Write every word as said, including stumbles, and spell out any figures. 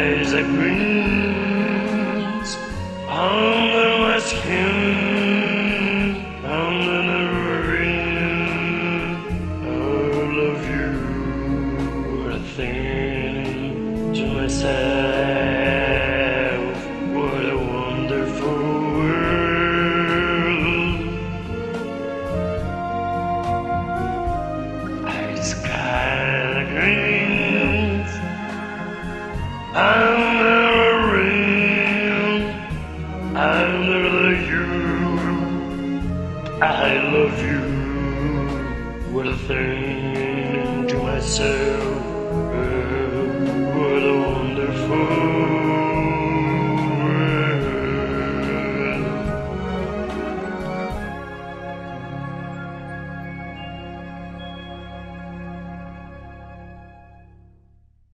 eyes are greens under my skin, under the rain. I love you, what a thing to myself, what a wonderful world. Eyes kinda green under the rain, under the you. I love you, what a thing to myself, what a wonderful